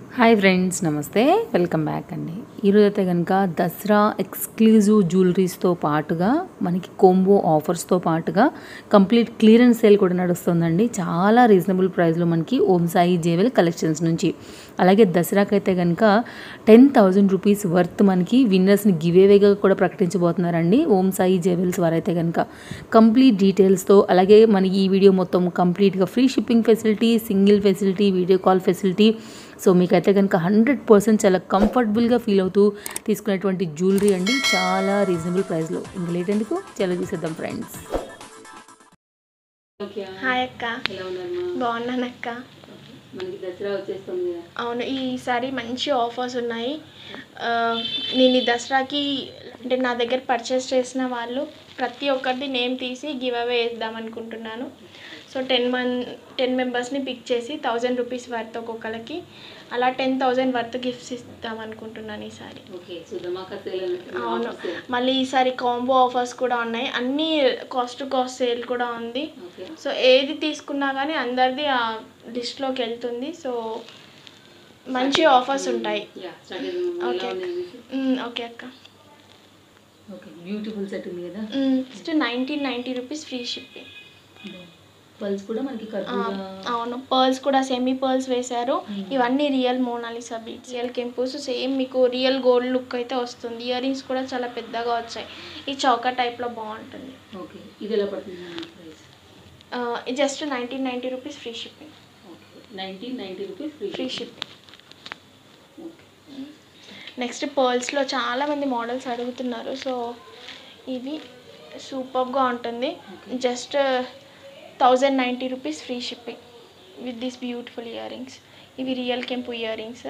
Hi friends, నమస్తే. Welcome back అండి. ఈరోజు అయితే కనుక దసరా ఎక్స్క్లూజివ్ జ్యువెలరీస్తో పాటుగా మనకి కోంబో ఆఫర్స్తో పాటుగా కంప్లీట్ క్లియరెన్స్ సేల్ కూడా నడుస్తుందండి. చాలా రీజనబుల్ ప్రైస్లో మనకి ఓం సాయి జేవెల్ కలెక్షన్స్ నుంచి. అలాగే దసరాకి అయితే కనుక 10,000 రూపీస్ వర్త్ మనకి విన్నర్స్ని గివేవేగా కూడా ప్రకటించబోతున్నారండి ఓం సాయి జేవెల్స్ వారైతే కనుక. కంప్లీట్ డీటెయిల్స్తో అలాగే మనకి ఈ వీడియో మొత్తం కంప్లీట్గా free shipping facility, single facility, video call facility. So మీకైతే కనుక 100% చాలా కంఫర్టబుల్గా ఫీల్ అవుతూ తీసుకునేటువంటి జ్యువెలరీ అండి, చాలా రీజనబుల్ ప్రైస్లో. ఇంకా లేట్ ఎందుకు, చాలా చూసేద్దాం ఫ్రెండ్స్. హాయ్ అక్క, బాగున్నాను అక్క. మనకి దసరా వచ్చేస్తుంది. అవును, ఈసారి మంచి ఆఫర్స్ ఉన్నాయి. నేను ఈ దసరాకి అంటే నా దగ్గర పర్చేస్ చేసిన వాళ్ళు ప్రతి ఒక్కరిది నేమ్ తీసి గివ్ అవే వేద్దాం అనుకుంటున్నాను. సో 10 మెంబర్స్ని పిక్ చేసి 1000 రూపీస్ వర్త్ ఒక్కొక్కరికి, అలా 10,000 వర్త్ గిఫ్ట్స్ ఇద్దాం అనుకుంటున్నాను ఈసారి. అవును, మళ్ళీ ఈసారి కాంబో ఆఫర్స్ కూడా ఉన్నాయి. అన్నీ కాస్ట్ టు కాస్ట్ సేల్ కూడా ఉంది. సో ఏది తీసుకున్నా కానీ అందరిది ఆ లిస్ట్లోకి వెళ్తుంది. సో మంచి ఆఫర్స్ ఉంటాయి. ఓకే ఓకే అక్క. బ్యూటిఫుల్ సెట్ ఉంది కదా. Just 1990 rupees free shipping. Pearls కూడా మనకి అవును, పర్ల్స్ కూడా సెమీ పర్ల్స్ వేశారు. ఇవన్నీ రియల్ మోనాలిసా బీడ్స్, రియల్ కెంపుస్, సేమ్ మీకు రియల్ గోల్డ్ లుక్ అయితే వస్తుంది. ఇయర్ రింగ్స్ కూడా చాలా పెద్దగా వచ్చాయి. ఈ చౌకా టైప్లో బాగుంటుంది. ఓకే, ఇది ఎలా పడుతుంది price? Just 1990 rupees free shipping. 1990 rupees free shipping. Next పర్ల్స్లో చాలామంది మోడల్స్ అడుగుతున్నారు. సో ఇవి సూపర్గా ఉంటుంది. Just 1090 rupees free shipping with this beautiful earrings. ఇవి రియల్ కెంపు ఇయర్ రింగ్స్.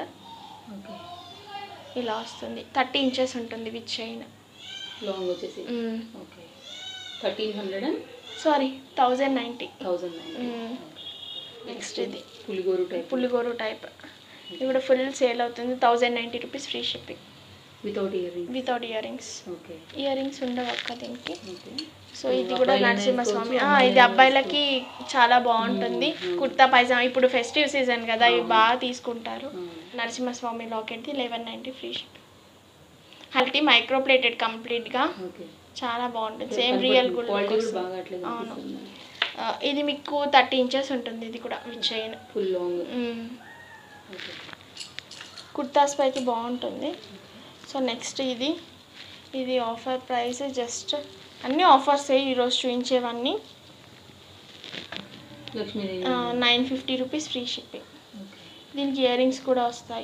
ఇలా వస్తుంది, 30 ఇంచెస్ ఉంటుంది విత్ చైన్. లాంగ్ వచ్చేసి ఓకే 1300 సారీ 1090. నెక్స్ట్ ఇది పులిగోరు టైప్. ఇది కూడా ఫుల్ సేల్ అవుతుంది. 1090 rupees free shipping without earrings. Earrings ఉండవు అక్క దీనికి. సో ఇది కూడా నరసింహస్వామి. ఇది అబ్బాయిలకి చాలా బాగుంటుంది. కుర్తా పైజామా, ఇప్పుడు ఫెస్టివ్ సీజన్ కదా, ఇవి బాగా తీసుకుంటారు. నరసింహస్వామి లాకెట్ది 1190 ఫ్రీ షిప్పింగ్. హల్టీ మైక్రో ప్లేటెడ్ కంప్లీట్గా, చాలా బాగుంటుంది. Same real good. అవును, ఇది మీకు 30 ఇంచెస్ ఉంటుంది. ఇది కూడా with chain full long. Kurtas పైకి బాగుంటుంది. సో నెక్స్ట్ ఇది ఆఫర్ ప్రైస్. జస్ట్ అన్నీ ఆఫర్స్ ఈరోజు చూపించేవన్నీ 950 రూపీస్ ఫ్రీ షిప్పింగ్. దీనికి ఇయర్ రింగ్స్ కూడా వస్తాయి.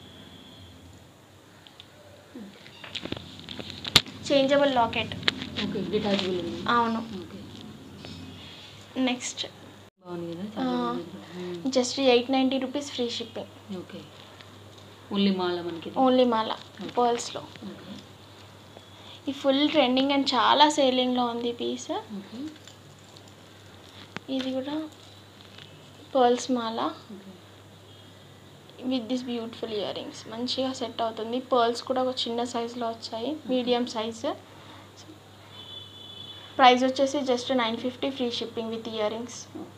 Changeable locket. అవును. Next just 890 rupees free shipping. Only మాల పర్ల్స్లో. ఈ ఫుల్ ట్రెండింగ్ అండ్ చాలా సేలింగ్లో ఉంది ఈ పీస్. ఇది కూడా పర్ల్స్ మాల with this beautiful earrings. మంచిగా సెట్ అవుతుంది. పర్ల్స్ కూడా ఒక చిన్న సైజులో వచ్చాయి, మీడియం సైజు. ప్రైస్ వచ్చేసి just 950 free shipping with earrings.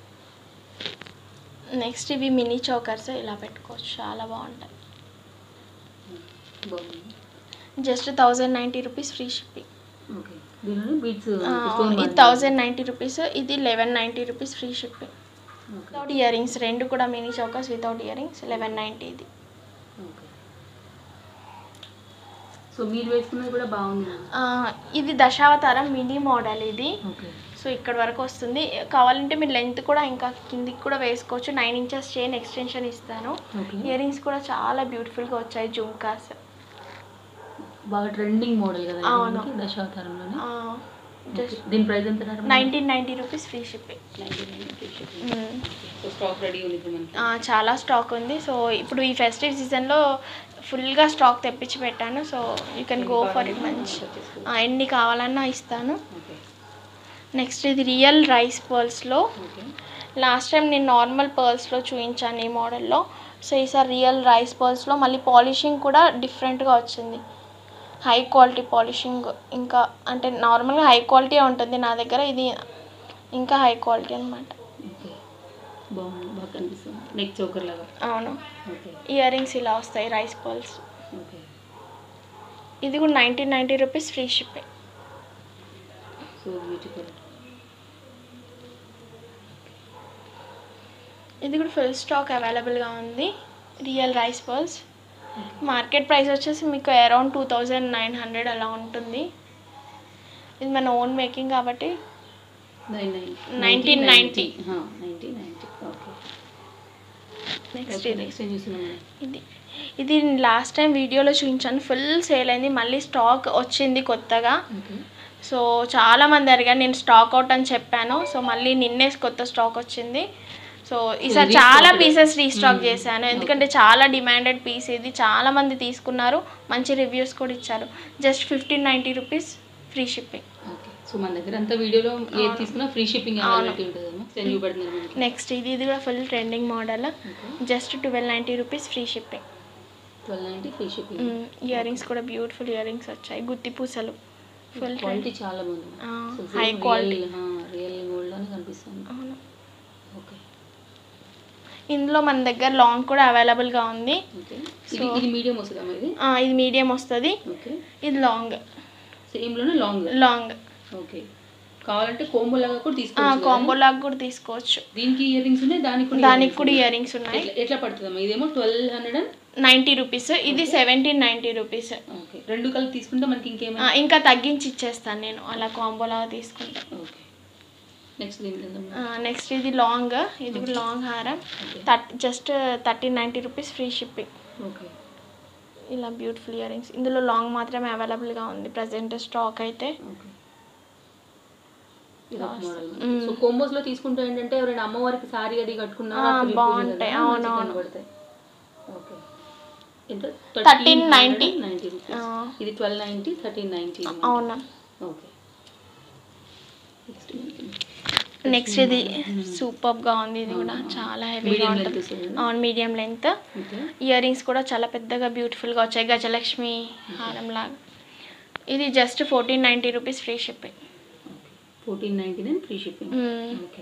Next ఇవి మినీ చౌకర్స్, ఇలా పెట్టుకోవచ్చు, చాలా బాగుంటాయి. Just 1090 rupees free shipping. ఇది 1090 రూపీస్, ఇది 1190 rupees free shipping without earrings. రెండు కూడా mini chokers without earrings 1190. ఇది సో మీరు వేసుకున్నది కూడా బాగుంది. ఇది దశావతారం మినీ మోడల్ ఇది. సో ఇక్కడ వరకు వస్తుంది. కావాలంటే మీరు లెంత్ కూడా ఇంకా కిందికి కూడా వేసుకోవచ్చు. 9 ఇంచెస్ చైన్ ఎక్స్టెన్షన్ ఇస్తాను. ఇయర్ రింగ్స్ కూడా చాలా బ్యూటిఫుల్గా వచ్చాయి, జుమ్కాస్. బాగా ట్రెండింగ్ మోడల్ కదా. అవును, దశావతారంలోనే. దీని ప్రైస్ ఎంత? 1990 rupees free shipping. Stock ready ఉంది, చాలా స్టాక్ ఉంది. సో ఇప్పుడు ఈ ఫెస్టివ్ సీజన్లో ఫుల్గా స్టాక్ తెప్పించి పెట్టాను. So you can go for it. మంచి ఎన్ని కావాలన్నా ఇస్తాను. నెక్స్ట్ ఇది రియల్ రైస్ పర్ల్స్లో. లాస్ట్ టైం నేను నార్మల్ పర్ల్స్లో చూపించాను ఈ మోడల్లో. సో ఈసారి రియల్ రైస్ పర్ల్స్లో మళ్ళీ పాలిషింగ్ కూడా డిఫరెంట్గా వచ్చింది. హై క్వాలిటీ పాలిషింగ్, ఇంకా అంటే నార్మల్గా హై క్వాలిటీ ఉంటుంది నా దగ్గర, ఇది ఇంకా హై క్వాలిటీ అనమాట. బాగుంది, బాగా కనిపిస్తుంది. నెక్ చోకర్ లాగా. అవును. ఓకే. ఇయర్ రింగ్స్ ఇలా వస్తాయి, రైస్ పర్ల్స్. ఓకే. ఇది కూడా 1990 rupees free shipping. So beautiful. ఇది కూడా ఫుల్ స్టాక్ అవైలబుల్గా ఉంది. Real rice pearls. Market price వచ్చేసి మీకు అరౌండ్ 2900 అలా ఉంటుంది. ఇది మన ఓన్ మేకింగ్ కాబట్టి 1990. ఓకే. నెక్స్ట్ ఇది ఇది లాస్ట్ టైం వీడియోలో చూపించాను, ఫుల్ సేల్ అయింది. మళ్ళీ స్టాక్ వచ్చింది కొత్తగా. సో చాలామంది అడిగారు, నేను స్టాక్ అవుట్ అని చెప్పాను. సో మళ్ళీ నిన్నే కొత్త స్టాక్ వచ్చింది. సో ఈసారి చాలా పీసెస్ రీస్టాక్ చేశాను, ఎందుకంటే చాలా డిమాండెడ్ పీస్ ఇది. చాలామంది తీసుకున్నారు, మంచి రివ్యూస్ కూడా ఇచ్చారు. Just 1590 rupees free shipping. So మన దగ్గర అంతా వీడియోలో ఏది తీసుకున్నా ఫ్రీ షిప్పింగ్ అవైలబిలిటీ ఉంటుందమ్మా. సెండ్ చూపెడుతున్నారు. నెక్స్ట్ ఇది కూడా full trending model. Just 1290 rupees free shipping. 1290 free shipping. Earrings కూడా బ్యూటిఫుల్ ఇయర్ రింగ్స్ వచ్చాయి, గుత్తి పూసలు. ఫుల్ క్వాలిటీ చాలా బాగుంది, హై క్వాలిటీ, రియల్ గోల్డ్ అని కనిపిస్తుంది. అవును. ఓకే. ఇందులో మన దగ్గర లాంగ్ కూడా అవైలబుల్గా ఉంది. ఇది మీడియం వస్తుందా ఇది? ఇది మీడియం వస్తుంది. ఓకే. ఇది లాంగ్. సేమ్లోనే లాంగ్. ఓకే. కావాలంటే కాంబో లాగా కూడా తీసుకోవచ్చు. కాంబో లాగా కూడా తీసుకోవచ్చు. దీనికి ఇయర్ రింగ్స్ ఉన్నాయి, దానికి కూడా ఇయర్ రింగ్స్ ఉన్నాయి. ఎట్లా పడుతుందమ్మా? ఇదేమో 1290 రూపీస్, ఇది 1790 రూపీస్. ఓకే. రెండు కలిపి తీసుకుంటే మనకి ఇంకేమైనా ఇంకా తగ్గించి ఇచ్చేస్తాను నేను అలా కాంబో లాగా తీసుకుంటే. ఓకే. నెక్స్ట్ ఇది లాంగ్. ఇది కూడా లాంగ్ హారం. Just 1390 rupees free shipping. Okay. ఇలా బ్యూటిఫుల్ ఇయర్ రింగ్స్. ఇందులో లాంగ్ మాత్రమే అవైలబుల్గా ఉంది ప్రజెంట్ స్టాక్ అయితే. సో కాంబోస్ లో తీసుకుంటే ఏంటంటే ఎవరైనా అమ్మవారికి సారీ అది కట్టుకున్నారా బాగుంటాయి. అవునవును. ఓకే. ఎంత? 1390. ఇది 1290, 1390. అవునా. ఓకే. నెక్స్ట్ ఇది సూపర్గా ఉంది. ఇది కూడా చాలా హెవీగా ఉంటుంది. అవును, మీడియం లెంత్. ఇయర్ రింగ్స్ కూడా చాలా పెద్దగా బ్యూటిఫుల్గా వచ్చాయి, గజలక్ష్మి హారం లాగా. ఇది just 1490 rupees free shipping. 1499 free shipping. Okay.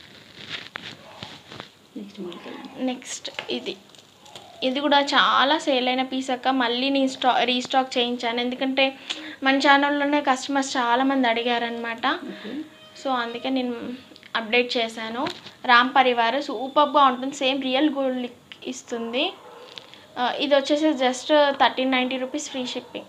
Next ఇది కూడా చాలా సేల్ అయిన పీస్ అక్క. మళ్ళీ నేను రీస్టాక్ చేయించాను, ఎందుకంటే మన ఛానల్లోనే కస్టమర్స్ చాలామంది అడిగారనమాట. సో అందుకే నేను అప్డేట్ చేశాను. రామ్ పరివార్ సూపర్గా ఉంటుంది, సేమ్ రియల్ గోల్డ్ ఇస్తుంది. ఇది వచ్చేసి just 1390 rupees free shipping.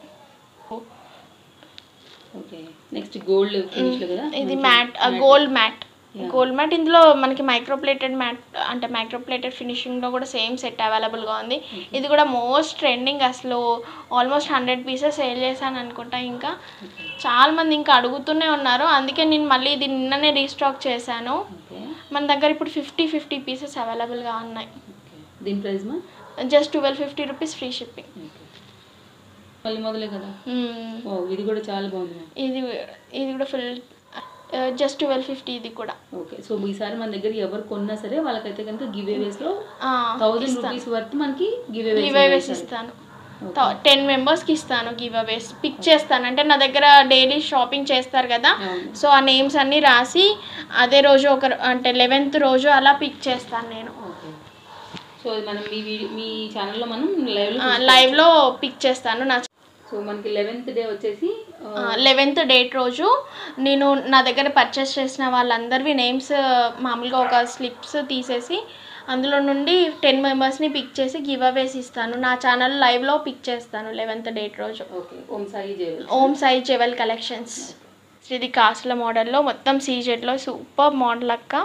Okay. Next gold ఫినిష్లో కదా, ఇది మ్యాట్, గోల్డ్ మ్యాట్. ఇందులో మనకి మైక్రోప్లేటెడ్ మ్యాట్ అంటే మైక్రోప్లేటెడ్ ఫినిషింగ్లో కూడా సేమ్ సెట్ అవైలబుల్గా ఉంది. ఇది కూడా మోస్ట్ ట్రెండింగ్, అసలు ఆల్మోస్ట్ 100 పీసెస్ సేల్ చేశాను అనుకుంటా. ఇంకా చాలామంది ఇంకా అడుగుతూనే ఉన్నారు, అందుకే నేను మళ్ళీ ఇది నిన్ననే రీస్టాక్ చేశాను. మన దగ్గర ఇప్పుడు 50 పీసెస్ అవైలబుల్గా ఉన్నాయి. దీని price just 1250 rupees free shipping. మళ్ళీ మొదలే కదా. ఇది కూడా చాలా బాగుంది. ఇది కూడా ఫుల్ జస్ట్ 1250. ఇది కూడా ఓకే. సో ఈసారి మన దగ్గర ఎవరు కొన్నా సరే వాళ్ళకైతే కనుక గివ్ అవేస్లో 1000 రూపీస్ వర్త్ మనకి గివ్ అవేస్ ఇస్తాను. 10 మెంబర్స్కి ఇస్తాను గివ్ అవేస్. పిక్ చేస్తాను, అంటే నా దగ్గర డైలీ షాపింగ్ చేస్తారు కదా, సో ఆ నేమ్స్ అన్నీ రాసి అదే రోజు అంటే 11th రోజు అలా పిక్ చేస్తాను నేను. సో మనం మీ ఛానల్లో మనం లైవ్లో పిక్ చేస్తాను. సో మనకి 11th డే వచ్చేసి 11th డేట్ రోజు నేను నా దగ్గర పర్చేస్ చేసిన వాళ్ళందరివి నేమ్స్ మామూలుగా ఒక స్లిప్స్ తీసేసి అందులో నుండి 10 మెంబర్స్ని పిక్ చేసి గివ్ అవేస్ ఇస్తాను. నా ఛానల్ లైవ్లో పిక్ చేస్తాను 11th డేట్ రోజు. Om Sai jewel collections. ఇది కాస్ట్ల మోడల్లో మొత్తం సీజెడ్లో సూపర్ మోడల్ అక్క.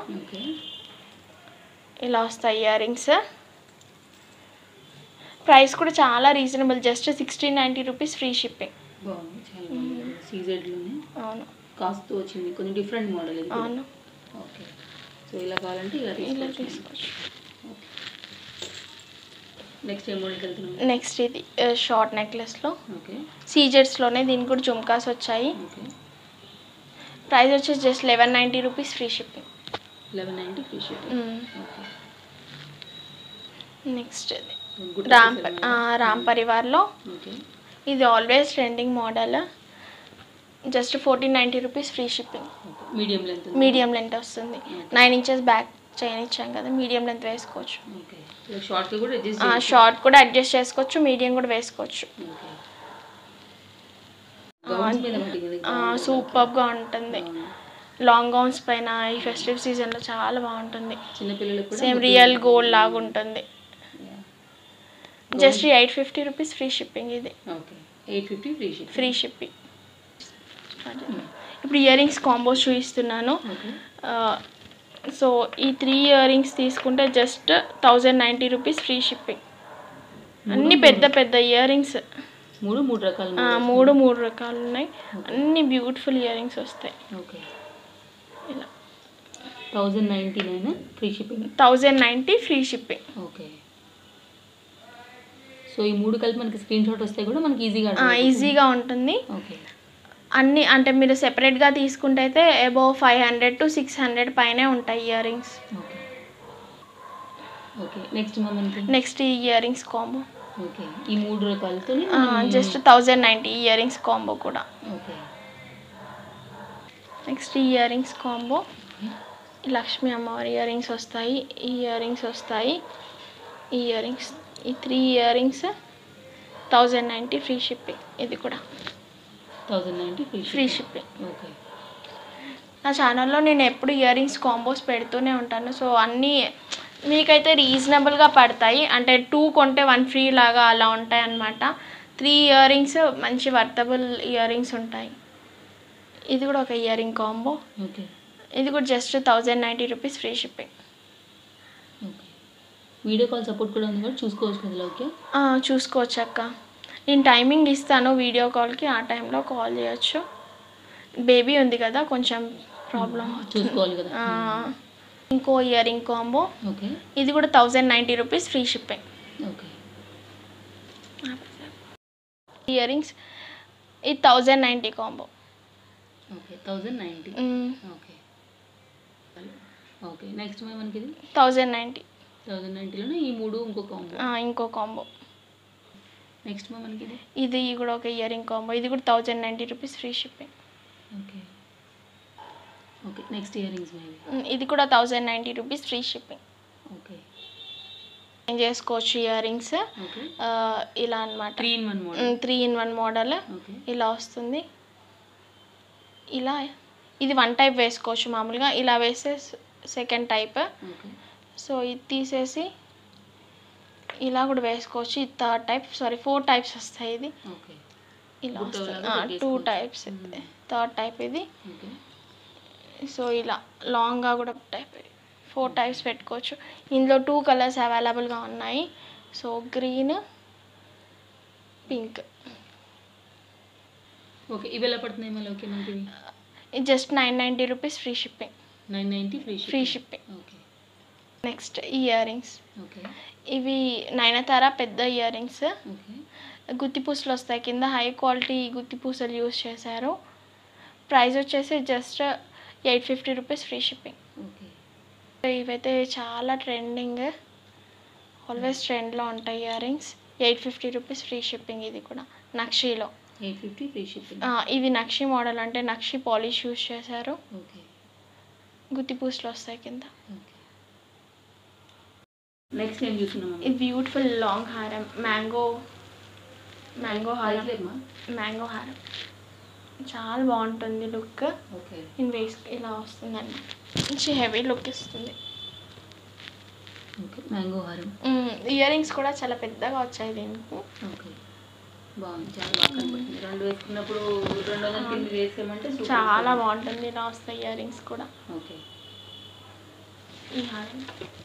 ఇలా వస్తాయి ఇయర్ రింగ్స్. ప్రైస్ కూడా చాలా reasonable, just 1690 rupees free shipping. అవును. కాస్ట్ వచ్చింది కొంచెం డిఫరెంట్ మోడల్ ఇది. అవును. ఓకే. సో ఇలా కావాలంటే ఇలా తీసుకోవచ్చు. నెక్స్ట్ ఏ మోడల్కి వెళ్తున్నాం? నెక్స్ట్ ఇది షార్ట్ నెక్లెస్లో. ఓకే. సీజెడ్స్లోనే దీనికి కూడా జుమ్కాస్ వచ్చాయి. ఓకే. ప్రైస్ వచ్చేసి just 1190 rupees free shipping. 1190 free shipping. Okay. Next ఇది రామ్ పరివార్లో. ఇది always trending model. Just 1490 rupees free shipping. Medium length వస్తుంది. 9 ఇంచెస్ బ్యాక్ చైన్ ఇచ్చాం కదా, మీడియం లెంత్ వేసుకోవచ్చు. ఓకే. షార్ట్ కూడా అడ్జస్ట్ షార్ట్ కూడా అడ్జస్ట్ చేసుకోవచ్చు, మీడియం కూడా వేసుకోవచ్చు. సూపర్గా ఉంటుంది. లాంగ్ గౌన్స్ పైన ఈ ఫెస్టివ్ సీజన్లో చాలా బాగుంటుంది. చిన్నపిల్లలకు సేమ్ రియల్ గోల్డ్ లాగా ఉంటుంది. Just 850 rupees free shipping. ఇది ఓకే, 850 ఫ్రీ షిప్పింగ్. ఇప్పుడు ఇయర్ రింగ్స్ కాంబోస్ చూపిస్తున్నాను. సో ఈ 3 ఇయర్ రింగ్స్ తీసుకుంటే జస్ట్ 1090 రూపీస్ ఫ్రీ షిప్పింగ్. అన్ని పెద్ద పెద్ద ఇయర్ రింగ్స్, మూడు రకాలు, మూడు రకాలు ఉన్నాయి. అన్ని బ్యూటిఫుల్ ఇయర్ రింగ్స్ వస్తాయి. ఓకే, ఇలా 1099 free shipping. 1090 free shipping. Okay. So ఈ 3 కలిపి మనకి స్క్రీన్ షాట్ వస్తే కూడా మనకి ఈజీగా ఉంటుంది. ఓకే. అన్నీ అంటే మీరు సెపరేట్గా తీసుకుంటే అయితే అబౌవ్ 500 to 600 పైనే ఉంటాయి earrings. Okay. Okay, next ఈ ఇయర్ రింగ్స్ కాంబో. ఓకే, ఈ 3 రకాలతో జస్ట్ 1090 ఇయర్ రింగ్స్ కాంబో కూడా. Okay. Next earrings combo, Lakshmi అమ్మవారి ఇయర్ రింగ్స్ వస్తాయి, ఈ ఇయర్ రింగ్స్ వస్తాయి, ఈ ఇయర్ రింగ్స్, ఈ 3 ఇయర్ రింగ్స్ 1090 ఫ్రీ షిప్పింగ్. ఇది కూడా 1090 ఫ్రీ షిప్పింగ్. ఓకే. నా ఛానల్లో నేను ఎప్పుడు ఇయర్ రింగ్స్ కాంబోస్ పెడుతూనే ఉంటాను. సో అన్నీ మీకైతే రీజనబుల్గా పడతాయి. అంటే 2 కొంటే 1 ఫ్రీ లాగా అలా ఉంటాయి అన్నమాట. 3 ఇయర్ రింగ్స్ మంచి వర్తబుల్ ఇయర్ రింగ్స్ ఉంటాయి. ఇది కూడా ఒక ఇయర్ రింగ్ కాంబో. ఓకే. ఇది కూడా just 1090 rupees free shipping. Okay. Video call support కూడా ఉంది, చూసుకోవచ్చు కదా? ఓకే, చూసుకోవచ్చు అక్క. నేను టైమింగ్ ఇస్తాను వీడియో కాల్కి, ఆ టైంలో కాల్ చేయొచ్చు. బేబీ ఉంది కదా, కొంచెం ప్రాబ్లం చూసుకోవాలి కదా. ఇంకో ఇయర్ రింగ్ కాంబో. ఓకే. ఇది కూడా 1090 rupees free shipping. Okay. Earrings ఇది 1090 combo. Okay, 1090. Okay. Okay, next మనకి ఇది 1090. 1090లోనే ఈ 3 ఇంకో కాంబో. నెక్స్ట్ మనకి ఇది కూడా ఒక ఇయర్ రింగ్ కాంబో. ఇది కూడా 1090 rupees free shipping. Okay. Okay, next earrings ఇది కూడా 1090 రూపీస్ ఫ్రీ షిప్పింగ్. ఓకే. ఏం చేసుకోవచ్చు ఇయర్ రింగ్స్ ఇలా అన్నమాట. 3 in 1 మోడల్ ఇలా వస్తుంది. ఇలా ఇది 1 టైప్ వేసుకోవచ్చు మామూలుగా, ఇలా వేస్తే సెకండ్ టైప్. సో ఇది తీసేసి ఇలా కూడా వేసుకోవచ్చు. ఇది 3rd టైప్, 4 టైప్స్ వస్తాయి. ఇది ఇలా వస్తుంది, 2 టైప్స్. 3rd టైప్ ఇది. సో ఇలా లాంగ్గా కూడా టైప్ 4 టైప్స్ పెట్టుకోవచ్చు. ఇందులో 2 కలర్స్ అవైలబుల్గా ఉన్నాయి. So green, pink. ఓకే, ఇవి ఎలా పడుతున్నాయి మళ్ళీ? ఓకే, మనకి ఇది just 990 rupees free shipping. 990 free shipping. Okay. Next earrings. Okay. ఇవి నయనతార పెద్ద ఇయర్ రింగ్స్. ఓకే. గుత్తిపూసలు వస్తాయి కింద, హై క్వాలిటీ గుత్తిపూసలు యూస్ చేశారు. ప్రైస్ వచ్చేసి just 850 rupees free shipping. Okay. ఇవైతే చాలా ట్రెండింగ్, ఆల్వేస్ ట్రెండ్లో ఉంటాయి earrings. 850 rupees free shipping. ఇది కూడా నక్షీలో 850 ఫ్రీ షిప్పింగ్. ఇది నక్షి మోడల్, అంటే నక్షి పాలిష్ యూస్ చేశారు. ఓకే. గుత్తిపూసలు వస్తాయి కింద. ఓకే. నెక్స్ట్ ఏం చూస్తున్నాం? ఇది బ్యూటిఫుల్ లాంగ్ హారం, మ్యాంగో హారం. మ్యాంగో హారం చాలా బాగుంటుంది లుక్. ఓకే. ఇన్ వేస్ట్ ఇలా వస్తుందండి, మంచి హెవీ లుక్ ఇస్తుంది. ఓకే, మ్యాంగో హారం. ఇయర్ రింగ్స్ కూడా చాలా పెద్దగా వచ్చాయి దీనికి. ఓకే, బాగుంది, చాలా బాగా కనబడుతుంది. 2 వేసుకున్నప్పుడు 200 కింద వేసామంటే చాలా బాగుంటుంది. ఇలా వస్తాయి ఇయర్ రింగ్స్ కూడా. ఓకే. ఈ హారం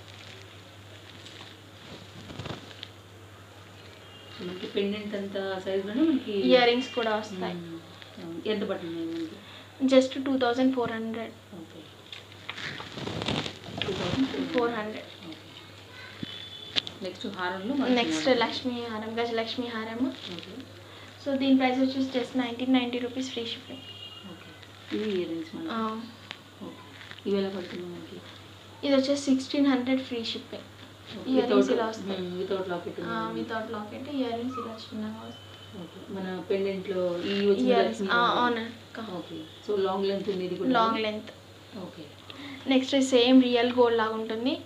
మనకి పెండెంట్ అంత సైజులోనే మనకి ఇయర్ రింగ్స్ కూడా వస్తాయి. ఎంత పడుతుంది మనకి? జస్ట్ 2400. ఓకే, 2400. నెక్స్ట్ హారంలో నెక్స్ట్ లక్ష్మీ హారం, గజలక్ష్మి హారం. ఓకే. సో దీని ప్రైస్ వచ్చేసి just 1990 rupees free shipping. Okay. ఇవి ఇయర్ రింగ్స్ మనకి. ఓకే, ఇవి ఎలా పడుతుంది మనకి? ఇది వచ్చేసి 1600 ఫ్రీ షిప్పింగ్. ఇయర్ రింగ్స్ ఇలా వస్తాయి without locket. Without locket earrings ఇలా చిన్నగా వస్తాయి. ఓకే, మన పెండెంట్లో ఈ అవునా. ఓకే. సో లాంగ్ లెంత్ ఉంది, ఇది కూడా long length. Okay. Next same real gold లాగా ఉంటుంది.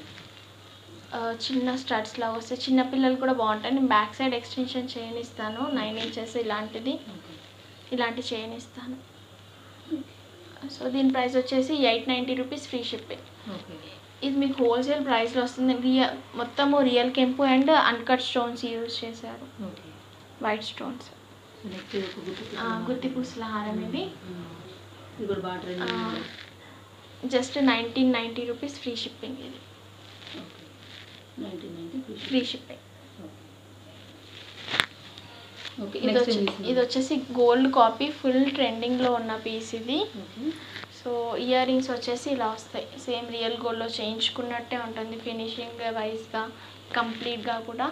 చిన్న స్టడ్స్ లాగా వస్తాయి, చిన్నపిల్లలు కూడా బాగుంటాయి. నేను బ్యాక్ సైడ్ ఎక్స్టెన్షన్ చైన్ ఇస్తాను, 9 ఇంచెస్ ఇలాంటిది, ఇలాంటి చైన్ ఇస్తాను. సో దీని ప్రైస్ వచ్చేసి 890 రూపీస్ ఫ్రీ షిప్పింగ్. ఇది మీకు హోల్సేల్ ప్రైస్లో వస్తుంది. మొత్తము రియల్ కెంపు అండ్ అన్కట్ స్టోన్స్ యూజ్ చేశారు, వైట్ స్టోన్స్. గుత్తి పూసల హారం ఇది జస్ట్ 1990 రూపీస్ ఫ్రీ షిప్పింగ్. ఇది ఫ్రీ షిప్పింగ్. ఇది వచ్చేసి గోల్డ్ కాపీ, ఫుల్ ట్రెండింగ్లో ఉన్న పీస్ ఇది. సో ఇయర్ రింగ్స్ వచ్చేసి ఇలా వస్తాయి, సేమ్ రియల్ గోల్డ్లో చేయించుకున్నట్టే ఉంటుంది ఫినిషింగ్ వైజ్గా, కంప్లీట్గా కూడా.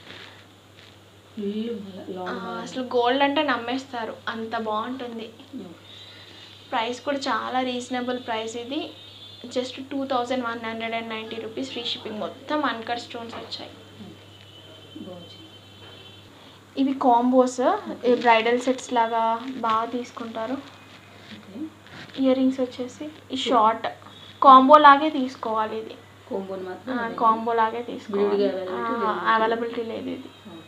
అసలు గోల్డ్ అంటే నమ్మేస్తారు, అంత బాగుంటుంది. ప్రైస్ కూడా చాలా రీజనబుల్ ప్రైస్. ఇది జస్ట్ 2190 రూపీస్ ఫ్రీ షిప్పింగ్. మొత్తం అన్కట్ స్టోన్స్ వచ్చాయి. ఇవి కాంబోస్, బ్రైడల్ సెట్స్ లాగా బాగా తీసుకుంటారు. ఇయర్ రింగ్స్ వచ్చేసి ఈ షార్ట్ కాంబో లాగే తీసుకోవాలి. ఇది కాంబో లాగే తీసుకోవాలి, అవైలబిలిటీ లేదు. ఇది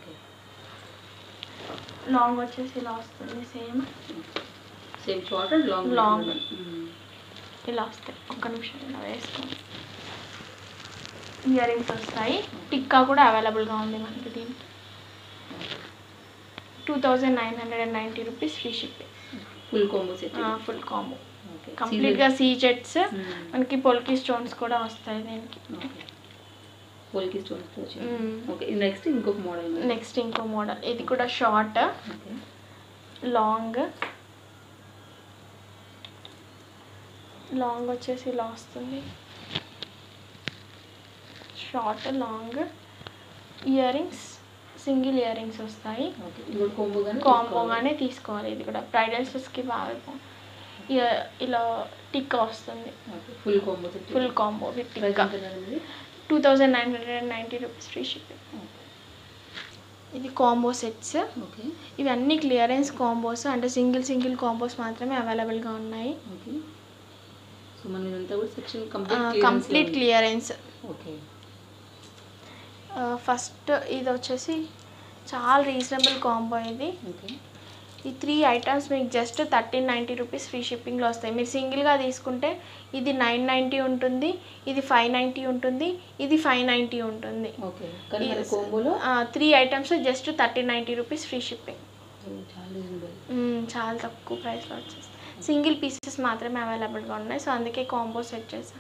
లాంగ్ వచ్చేసి ఇలా వస్తుంది, సేమ్ షార్ట్ అండ్ లాంగ్ ఇలా వస్తాయి. ఒక్క నిమిషం ఇలా వేసుకోండి. ఇయర్ రింగ్స్ వస్తాయి, టిక్కా కూడా అవైలబుల్గా ఉంది మనకి. దీనికి 2990 rupees free shipping. Full combo set, full combo కంప్లీట్గా సీజెట్స్, మనకి పొల్కి స్టోన్స్ కూడా వస్తాయి దీనికి. పోల్కి స్టోన్స్. ఓకే, నెక్స్ట్ ఇంకొక మోడల్. నెక్స్ట్ ఇంకో మోడల్, ఇది కూడా షార్ట్ లాంగ్. లాంగ్ వచ్చేసి ఇలా వస్తుంది, short long. Earrings single earrings వస్తాయి, కాంబోగానే తీసుకోవాలి. ఇది కూడా బ్రైడల్స్కి బాగా ఇలా టిక్కా వస్తుంది, full combo with tikka. 2990 rupees free shipping. ఇది కాంబో సెట్స్. ఇవన్నీ క్లియరెన్స్ కాంబోస్, అంటే సింగిల్ కాంబోస్ మాత్రమే అవైలబుల్గా ఉన్నాయి. Complete clearance. ఫస్ట్ ఇది వచ్చేసి చాలా రీజనబుల్ కాంబో. ఇది ఈ 3 ఐటమ్స్ మీకు జస్ట్ 1390 రూపీస్ ఫ్రీ షిప్పింగ్లో వస్తాయి. మీరు సింగిల్గా తీసుకుంటే ఇది 990 ఉంటుంది, ఇది 590 ఉంటుంది, ఇది 590 ఉంటుంది. 3 items just 1390 rupees free shipping. చాలా తక్కువ ప్రైస్లో వచ్చేస్తాయి. సింగిల్ పీసెస్ మాత్రమే అవైలబుల్గా ఉన్నాయి, సో అందుకే కాంబో సెట్ చేసాం.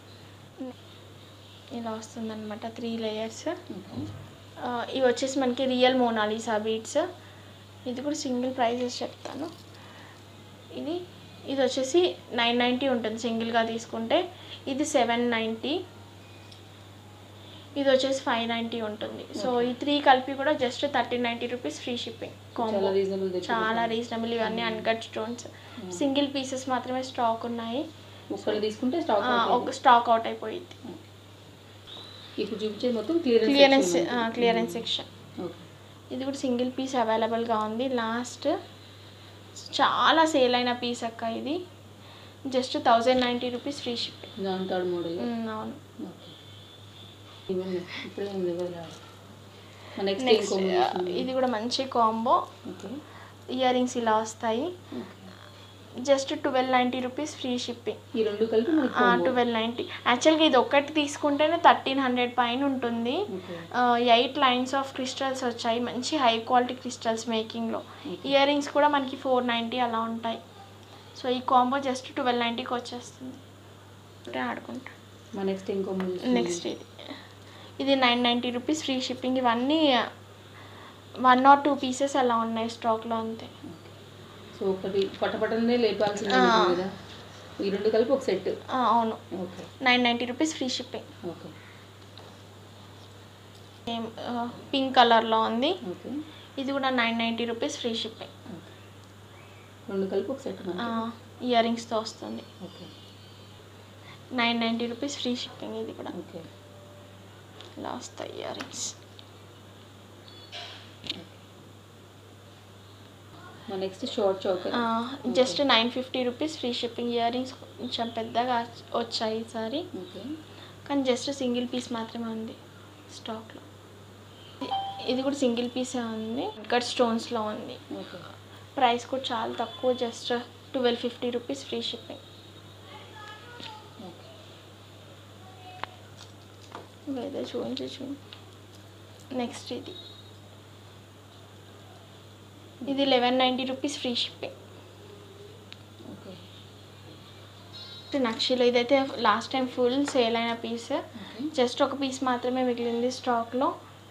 ఇలా వస్తుందన్నమాట 3 లేయర్స్. ఇవి వచ్చేసి మనకి రియల్ మోనాలిసా బీడ్స్. ఇది కూడా సింగిల్ ప్రైజెస్ చెప్తాను. ఇది వచ్చేసి 990 ఉంటుంది సింగిల్గా తీసుకుంటే, ఇది 790, ఇది వచ్చేసి 590 ఉంటుంది. సో ఈ 3 కలిపి కూడా just 1390 rupees free shipping. Combo చాలా రీజనబుల్. ఇవన్నీ అన్కట్ స్టోన్స్, సింగిల్ పీసెస్ మాత్రమే స్టాక్ ఉన్నాయి. తీసుకుంటే స్టాక్ అవుట్ అయిపోయింది. ఇప్పుడు చూపించేది మొత్తం క్లియరెన్స్ సెక్షన్. ఇది కూడా సింగిల్ పీస్ అవైలబుల్గా ఉంది. లాస్ట్ చాలా సేల్ అయిన పీస్ అక్క. ఇది జస్ట్ 1090 రూపీస్ ఫ్రీ షిప్పింగ్. అవును. నెక్స్ట్ ఇది కూడా మంచి కాంబో. ఇయర్ రింగ్స్ ఇలా వస్తాయి, జస్ట్ 1290 రూపీస్ ఫ్రీ షిప్పింగ్. ఈ రెండు కలిపి 1290. యాక్చువల్గా ఇది ఒక్కటి తీసుకుంటేనే 1300 పైన ఉంటుంది. 8 లైన్స్ ఆఫ్ క్రిస్టల్స్ వచ్చాయి, మంచి హై క్వాలిటీ క్రిస్టల్స్ మేకింగ్లో. ఇయర్ రింగ్స్ కూడా మనకి 490 అలా ఉంటాయి. సో ఈ కాంబో జస్ట్ 1290కి వచ్చేస్తుంది. ఆడుకుంటా. నెక్స్ట్ ఇది 990 రూపీస్ ఫ్రీ షిప్పింగ్. ఇవన్నీ 1 or 2 పీసెస్ అలా ఉన్నాయి స్టాక్లో, అంతే. సో ఒకటి పట్టపట్టనే లేపాల్సింది కదా, ఈ రెండు కలిపి ఒక సెట్. అవును. 990 రూపీస్ ఫ్రీ షిప్పింగ్. పింక్ కలర్లో ఉంది. ఇది కూడా 990 రూపీస్ ఫ్రీ షిప్పింగ్. రెండు కలిపి ఒక సెట్. ఇయర్ రింగ్స్తో వస్తుంది. 990 రూపీస్ ఫ్రీ షిప్పింగ్. ఇది కూడా ఇలా వస్తాయి earrings. Next short choker, just 950 rupees free shipping. Earrings కొంచెం పెద్దగా వచ్చాయి ఈసారి, ఓకే. కానీ జస్ట్ సింగిల్ పీస్ మాత్రమే ఉంది స్టాక్లో. ఇది కూడా సింగిల్ పీసే ఉంది, కట్ స్టోన్స్లో ఉంది. ఓకే. ప్రైస్ కూడా చాలా తక్కువ, just 1250 rupees free shipping. Okay. వేరే చూడండి. నెక్స్ట్ ఇది 1190 రూపీస్ ఫ్రీ షిప్పింగ్. ఓకే. నక్షిలో ఇదైతే లాస్ట్ టైం ఫుల్ సేల్ అయిన పీస్, జస్ట్ ఒక పీస్ మాత్రమే మిగిలింది స్టాక్లో.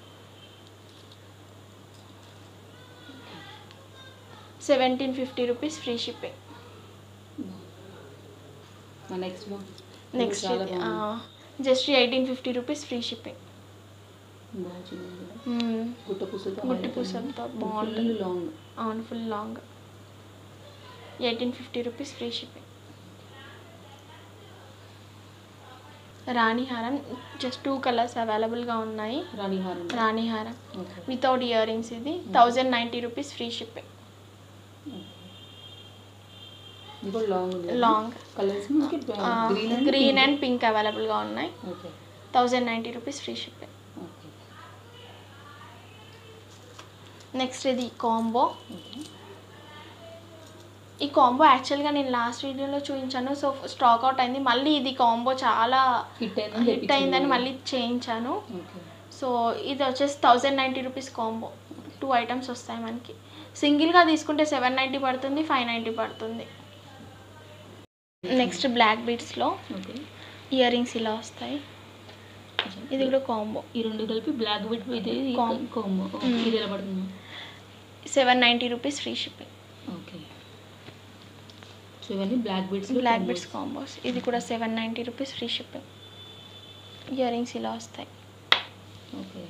1750 rupees free shipping. Next just 1850 rupees free shipping. గుట్ట పూసలతో బాగుంటుంది. అవును, full long. 1850 rupees free shipping. రాణి హారం జస్ట్ 2 కలర్స్ అవైలబుల్గా ఉన్నాయి. రాణి హారం వితౌట్ ఇయర్ రింగ్స్. ఇది 1090 rupees free shipping. Long green and pink అవైలబుల్గా ఉన్నాయి. 1090 రూపీస్ ఫ్రీ షిప్పింగ్. నెక్స్ట్ ఇది కాంబో. ఈ కాంబో యాక్చువల్గా నేను లాస్ట్ వీడియోలో చూపించాను, సో స్టాక్ అవుట్ అయింది. మళ్ళీ ఇది కాంబో చాలా హిట్ అయిందని మళ్ళీ చేయించాను. సో ఇది వచ్చేసి 1090 రూపీస్ కాంబో. 2 ఐటమ్స్ వస్తాయి మనకి. సింగిల్గా తీసుకుంటే 790 పడుతుంది, 590 పడుతుంది. నెక్స్ట్ బ్లాక్ బీడ్స్లో ఇయర్ రింగ్స్ ఇలా వస్తాయి. ఇది కూడా కాంబో. ఈ రెండు కలిపి బ్లాక్ బీడ్ ఇది కాంబో. ఇది ఎలా పడుతుంది? 790 rupees free shipping. Okay. So ఇవన్నీ బ్లాక్ బీడ్స్ కాంబోస్. ఇది కూడా 790 rupees free shipping. Earrings ఇలా వస్తాయి. ఓకే.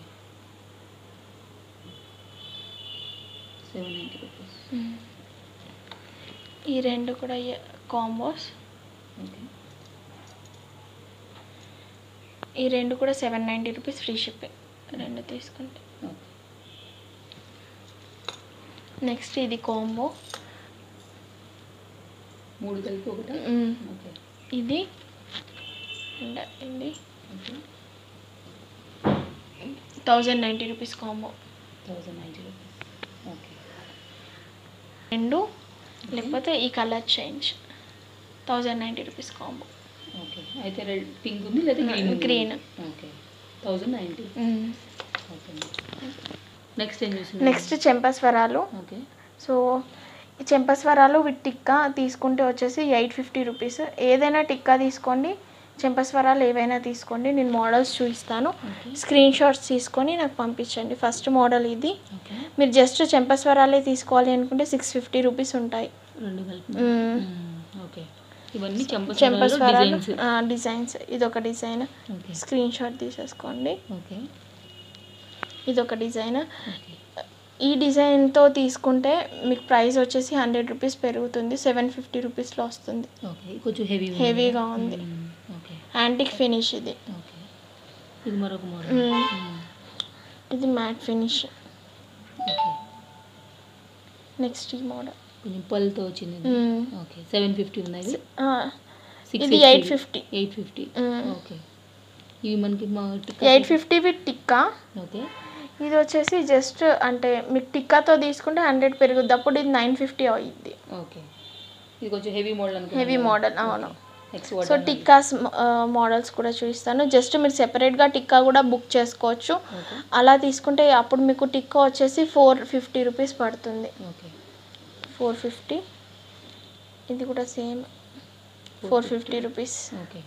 790 రూపీస్. ఈ రెండు కూడా కాంబోస్. ఓకే. ఈ రెండు కూడా 790 రూపీస్ ఫ్రీ షిప్పింగ్ రెండు తీసుకుంటే. నెక్స్ట్ ఇది కాంబో. 3 కలిపి ఒకటి. ఓకే. ఇది ఇది 1090 రూపీస్ కాంబో. 1090 రూపీస్. ఓకే. రెండు లేకపోతే ఈ colour change 1090 rupees combo. Okay. అయితే రెడ్ పింక్ ఉంది లేదా గ్రీన్. ఓకే. 1090. ఓకే. నెక్స్ట్ ఏం చూస్తున్నాం? నెక్స్ట్ చెంపస్వరాలు. ఓకే. సో ఈ చెంపస్వరాలు విత్ టిక్కా తీసుకుంటే వచ్చేసి 850 రూపీస్. ఏదైనా టిక్కా తీసుకోండి, చెంపస్వరాలు ఏవైనా తీసుకోండి. నేను మోడల్స్ చూపిస్తాను, స్క్రీన్ షాట్స్ తీసుకొని నాకు పంపించండి. ఫస్ట్ మోడల్ ఇది. మీరు జస్ట్ చెంపస్వరాలే తీసుకోవాలి అనుకుంటే 650 రూపీస్ ఉంటాయి. రెండు కలిపి. ఓకే. ఇవన్నీ చెంపస్వరాలు డిజైన్స్. ఇదొక డిజైన్, స్క్రీన్ షాట్ తీసేసుకోండి. ఓకే. ఇదొక డిజైన్. ఈ డిజైన్తో తీసుకుంటే మీకు ప్రైస్ వచ్చేసి 100 రూపీస్ పెరుగుతుంది. 750 రూపీస్లో వస్తుంది. ఓకే. కొంచెం హెవీగా ఉంది. ఓకే. యాంటిక్ ఫినిష్ ఇది. ఓకే. ఇది మరొక మోడల్. ఇది మ్యాట్ ఫినిష్. ఓకే. నెక్స్ట్ ఈ మోడల్ కొంచెం పల్తో వచ్చింది. ఓకే. 750 ఉన్నాయి. ఇది 850. 850. ఓకే. ఇవి మనకి 850 విత్ టిక్కా. ఓకే. ఇది వచ్చేసి జస్ట్ అంటే మీకు టిక్కాతో తీసుకుంటే 100 పెరుగుద్ది, అప్పుడు ఇది 950 అవుద్ది. ఓకే. ఇది కొంచెం హెవీ మోడల్. Heavy model. అవును. సో టిక్కాస్ మోడల్స్ కూడా చూపిస్తాను. జస్ట్ మీరు సెపరేట్గా టిక్కా కూడా బుక్ చేసుకోవచ్చు. అలా తీసుకుంటే అప్పుడు మీకు టిక్కా వచ్చేసి 450 రూపీస్ పడుతుంది. ఓకే. 450. ఇది కూడా సేమ్ 450 రూపీస్. ఓకే.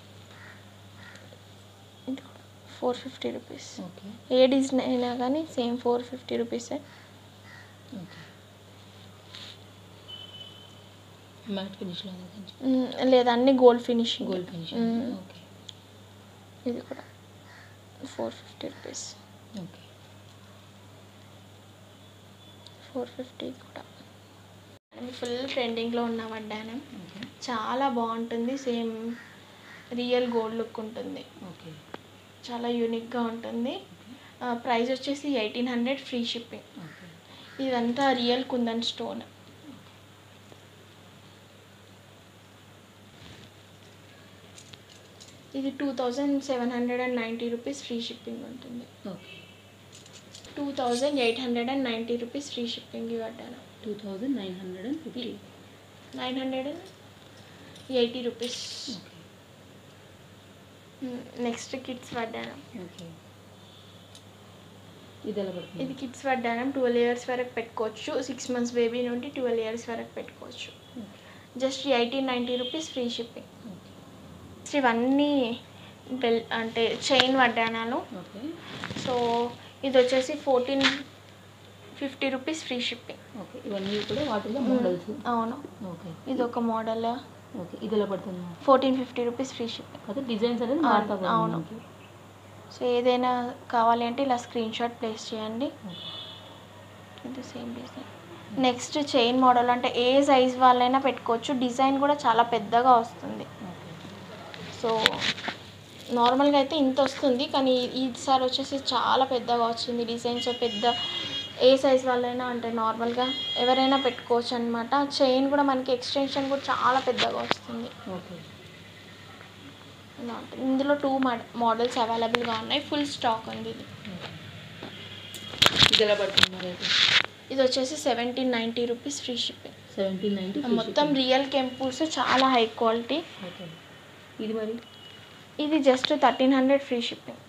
ఇది 450 రూపీస్. ఓకే. ఏ డిజైన్ అయినా కానీ సేమ్ 450 రూపీసే. ఓకే. మ్యాట్ ఫినిష్లో లేదా అన్ని గోల్డ్ ఫినిషింగ్. ఓకే. ఇది కూడా 450 రూపీస్. ఓకే. 450 కూడా ఫుల్ ట్రెండింగ్లో ఉన్న వడ్డానం. చాలా బాగుంటుంది. సేమ్ రియల్ గోల్డ్ లుక్ ఉంటుంది. ఓకే. చాలా యూనిక్గా ఉంటుంది. ప్రైస్ వచ్చేసి 1800 ఫ్రీ షిప్పింగ్. ఇదంతా రియల్ కుందన్ స్టోన్. ఇది 2790 రూపీస్ ఫ్రీ షిప్పింగ్ ఉంటుంది. ఓకే. 2890 రూపీస్ ఫ్రీ షిప్పింగ్ పడ్డాను. 2950. 980 రూపీస్. ఓకే. నెక్స్ట్ కిడ్స్ వడ్డానం. ఓకే. ఇది ఎలా పడుతుంది? ఇది కిడ్స్ వడ్డానం 12 ఇయర్స్ వరకు పెట్టుకోవచ్చు. 6 మంత్స్ బేబీ నుండి 12 ఇయర్స్ వరకు పెట్టుకోవచ్చు. Just 1890 rupees free shipping. ఇవన్నీ అంటే చైన్ వడ్డానాలు. ఓకే. సో ఇది వచ్చేసి 1450 రూపీస్ ఫ్రీ షిప్పింగ్. ఓకే. ఇవన్నీ కూడా వాటిలో మోడల్స్. అవును. ఓకే. ఇది ఒక మోడల్. ఓకే. ఇది ఎలా పడుతుంది? 1450 రూపీస్ ఫ్రీ షిప్పింగ్. అదే డిజైన్స్ అనేది మారుతా. అవును. సో ఏదైనా కావాలి అంటే ఇలా స్క్రీన్ షాట్ ప్లేస్ చేయండి. ఇది same design. Next chain model అంటే ఏ సైజ్ వాళ్ళైనా పెట్టుకోవచ్చు. డిజైన్ కూడా చాలా పెద్దగా వస్తుంది. సో నార్మల్గా అయితే ఇంత వస్తుంది, కానీ ఈసారి వచ్చేసి చాలా పెద్దగా వచ్చింది డిజైన్. సో పెద్ద ఏ సైజ్ వాళ్ళైనా అంటే నార్మల్గా ఎవరైనా పెట్టుకోవచ్చు అనమాట. చైన్ కూడా మనకి ఎక్స్టెన్షన్ కూడా చాలా పెద్దగా వస్తుంది. ఓకే. ఇందులో 2 మోడల్స్ అవైలబుల్గా ఉన్నాయి. ఫుల్ స్టాక్ ఉంది. ఇది ఎలా పడుతుంది మరి? ఇది వచ్చేసి 1790 రూపీస్ ఫ్రీ షిప్పింగ్. 1790. మొత్తం రియల్ కెంపుల్స్, చాలా హై క్వాలిటీ. ఓకే. ఇది మరి? ఇది జస్ట్ 1300 ఫ్రీ షిప్పింగ్.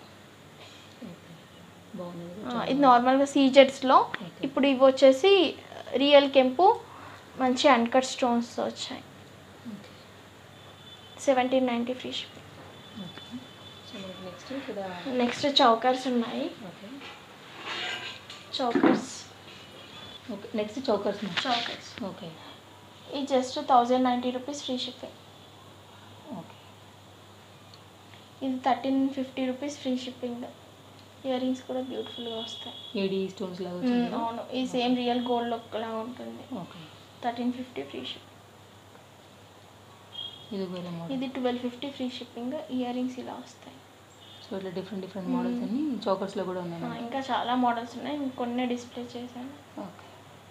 బాగుంది. ఇది నార్మల్గా సీజెడ్స్లో. ఇప్పుడు ఇవి వచ్చేసి రియల్ కెంపు మంచి అన్కట్ స్టోన్స్ వచ్చాయి. 1790 ఫ్రీ షిప్పింగ్. నెక్స్ట్ చౌకర్స్ ఉన్నాయి. Chokers. Okay. Next chokers. Okay. ఇది just 1090 rupees free shipping. Okay. ఇది 1350 rupees free shipping. Earrings కూడా బ్యూటిఫుల్గా వస్తాయి. ఏడి స్టోన్స్ లాగా. అవును. ఈ సేమ్ రియల్ గోల్డ్ లుక్ లాగా ఉంటుంది. ఓకే. 1350 free shipping. ఇది 1250 ఫ్రీ షిప్పింగ్. ఇయర్ రింగ్స్ ఇలా వస్తాయి. సో ఇట్లా డిఫరెంట్ మోడల్స్ అన్ని చౌకర్స్లో కూడా ఉన్నాయి. ఇంకా చాలా మోడల్స్ ఉన్నాయి. కొన్ని డిస్ప్లే చేశాను. ఓకే.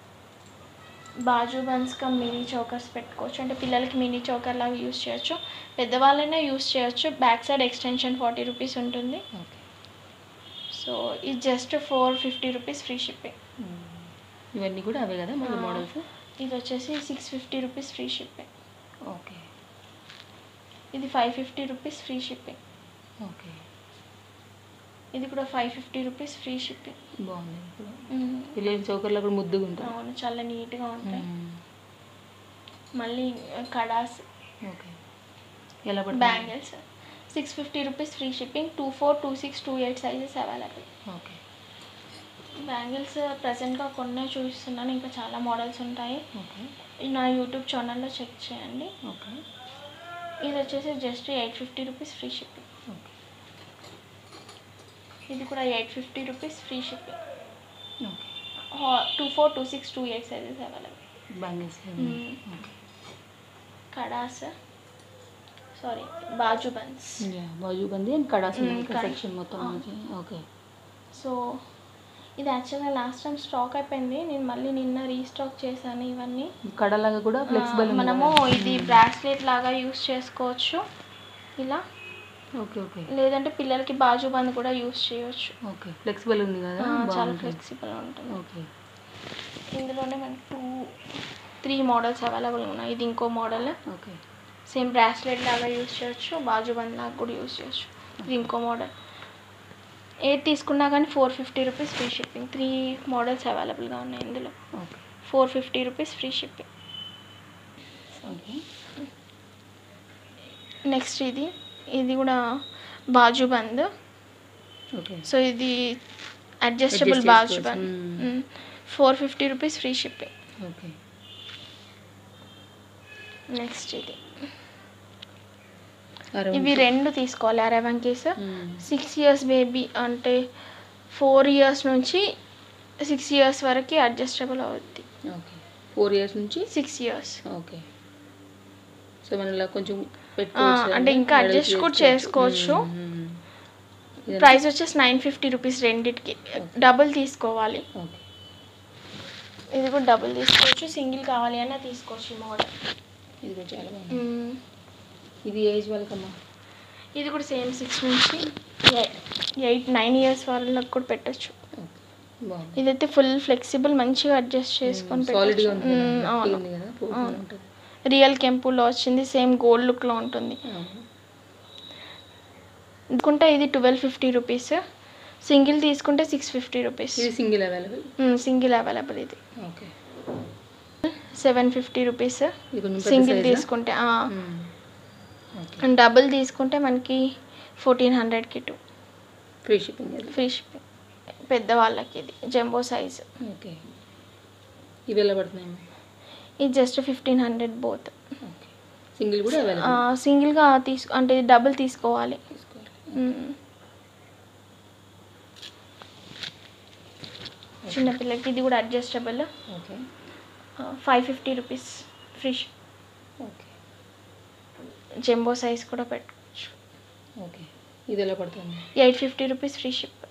బాజు బన్స్ కా మినీ చౌకర్స్ పెట్టుకోవచ్చు. అంటే పిల్లలకి మినీ చౌకర్ లాగా యూస్ చేయొచ్చు, పెద్దవాళ్ళైనా యూస్ చేయొచ్చు. బ్యాక్ సైడ్ ఎక్స్టెన్షన్ 40 రూపీస్ ఉంటుంది. ఓకే. సో ఇది జస్ట్ 450 రూపీస్ ఫ్రీ షిప్పింగ్. ఇవన్నీ కూడా అవే కదా మన మోడల్స్? ఇది వచ్చేసి 650 రూపీస్ ఫ్రీ షిప్పింగ్. ఓకే. ఇది 550 రూపీస్ ఫ్రీ షిప్పింగ్. ఓకే. ఇది కూడా 550 రూపీస్ ఫ్రీ షిప్పింగ్. బాగుంది. పిల్లల చౌకర్లో కూడా ముద్దుగా ఉంటాయి. అవును, చాలా నీట్గా ఉంటాయి. మళ్ళీ కడాస్. ఓకే. ఎలా పడుతుంది? Bangles 650 rupees free shipping. 24, 26, 28 sizes available. Okay. Bangles ప్రజెంట్గా కొన్నే చూపిస్తున్నాను, ఇంకా చాలా మోడల్స్ ఉంటాయి. ఓకే. నా యూట్యూబ్ ఛానల్లో చెక్ చేయండి. ఓకే. ఇది వచ్చేసి just 850 rupees free shipping. Okay. ఇది కూడా 850 rupees free shipping. Okay. 24, 26, 28 sizes available. Bangles. Okay. Kadas, sorry బాజు బన్స్. బాజు బంది అండ్ కడాస్ సెక్షన్ మొత్తం. ఓకే. సో ఇది యాక్చువల్గా లాస్ట్ టైం స్టాక్ అయిపోయింది. నేను మళ్ళీ నిన్న రీస్టాక్ చేశాను. ఇవన్నీ కడలాగా కూడా ఫ్లెక్సిబుల్. మనము ఇది బ్రాస్లెట్ లాగా యూస్ చేసుకోవచ్చు ఇలా. ఓకే. ఓకే. లేదంటే పిల్లలకి బాజు బంద్ కూడా యూస్ చేయొచ్చు. ఓకే. ఫ్లెక్సిబుల్ ఉంది కదా, చాలా ఫ్లెక్సిబుల్ ఉంటుంది. ఓకే. ఇందులోనే మనకి 2-3 మోడల్స్ అవైలబుల్ ఉన్నాయి. ఇది ఇంకో మోడల్. ఓకే. సేమ్ బ్రాస్లెట్ లాగా యూస్ చేయొచ్చు, బాజు బంద్ లాగా కూడా యూస్ చేయొచ్చు. ఇది ఇంకో మోడల్. ఏది తీసుకున్నా కానీ 450 రూపీస్ ఫ్రీ షిప్పింగ్. 3 మోడల్స్ అవైలబుల్గా ఉన్నాయి ఇందులో. Okay. 450 rupees free shipping. Okay. Next ఇది కూడా బాజు బంద్. ఓకే. సో ఇది అడ్జస్టబుల్ బాజు బంద్. 450 rupees free shipping. Okay. Next ఇవి 2 తీసుకోవాలి. అరవంకీస్ 6 ఇయర్స్ బేబీ అంటే 4 ఇయర్స్ నుంచి 6 ఇయర్స్ వరకు అడ్జస్టబుల్ అవుద్ది. ఓకే. 4 ఇయర్స్ నుంచి 6 ఇయర్స్. ఓకే. సో మనం ఇలా కొంచెం పెట్టుకోవచ్చు అంటే ఇంకా అడ్జస్ట్ కూడా చేసుకోవచ్చు. ప్రైస్ వచ్చేసి 950 రూపీస్ రెండిటికి. డబుల్ తీసుకోవాలి. ఓకే. ఇది కూడా డబుల్ తీసుకోవచ్చు, సింగిల్ కావాలి అన్నా తీసుకోవచ్చు. ఈ మోడల్ ఇది కూడా చాలా బాగుంది. ఇది ఏజ్ వాళ్ళకమ్మా? ఇది కూడా సేమ్ 6 నుంచి 8-9 ఇయర్స్ వాళ్ళకి కూడా పెట్టచ్చు. బాగుంది. ఇదైతే ఫుల్ ఫ్లెక్సిబుల్, మంచిగా అడ్జస్ట్ చేసుకొని సాలిడ్గా పెట్టచ్చు. ఉంటుంది, అవును, ఉంది కదా, పోకుండా ఉంటుంది. రియల్ కెంపులో వచ్చింది, సేమ్ గోల్డ్ లుక్లో ఉంటుంది. అవును. తీసుకుంటే ఇది 1250 రూపీస్, సింగిల్ తీసుకుంటే 650 రూపీస్. ఇది సింగిల్ అవైలబుల్. Single available. ఇది ఓకే. 750 రూపీస్ ఇది కొంచెం సింగిల్ తీసుకుంటే. అండ్ డబుల్ తీసుకుంటే మనకి 1400కి 2 ఫ్రీ షిప్పింగ్. Free shipping. పెద్దవాళ్ళకి ఇది జంబో సైజ్. ఓకే. ఇవి ఎలా పడుతున్నాయి? ఇది జస్ట్ 1500 బోత్. ఓకే. సింగిల్ కూడా అవైలబుల్. సింగిల్గా అంటే డబుల్ తీసుకోవాలి. చిన్నపిల్లలకి ఇది కూడా adjustable. Okay. 550 rupees free ship. Okay. Jumbo size కూడా పెట్టుకోవచ్చు. ఓకే. ఇది ఎలా పడుతుంది? 850 రూపీస్ ఫ్రీ షిప్.